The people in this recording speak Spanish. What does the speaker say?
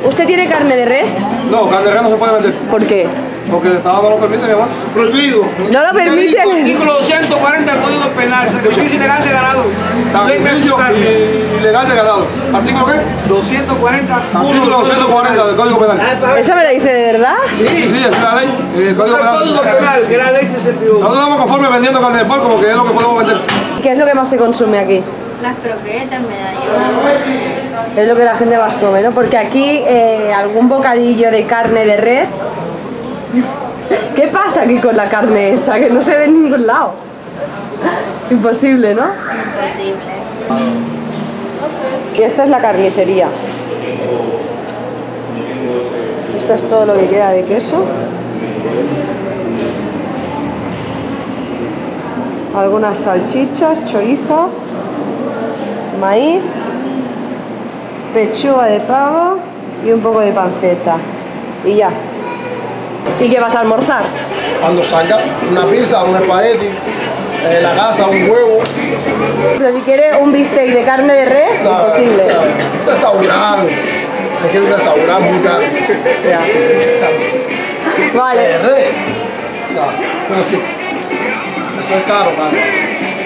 ¿Usted tiene carne de res? No, carne de res no se puede vender. ¿Por qué? Porque el Estado no lo permite, mi amor. Prohibido. ¿No lo permite? Artículo 240 del Código Penal, sacrificio ilegal de ganado. Sacrificio ilegal de ganado. ¿Artículo qué? 240. Artículo 240 del Código Penal. ¿Eso me lo dice de verdad? Sí, sí, es la ley. El Código Código Penal. Penal, que es la ley 62. Nosotros estamos conformes vendiendo carne de puerco porque es lo que podemos vender. ¿Qué es lo que más se consume aquí? Las croquetas, medallones. Es lo que la gente más come, ¿no? Porque aquí algún bocadillo de carne de res... ¿Qué pasa aquí con la carne esa? Que no se ve en ningún lado. Imposible, ¿no? Imposible. Y esta es la carnicería. Esto es todo lo que queda de queso. Algunas salchichas, chorizo, maíz, pechuga de pavo y un poco de panceta. Y ya. ¿Y qué vas a almorzar? Cuando salga una pizza, un espagueti, la casa, un huevo. Pero si quiere un bistec de carne de res, imposible. Un restaurante. Es que un restaurante muy caro. Ya. Vale. De res. No, eso no existe. Eso es caro, caro.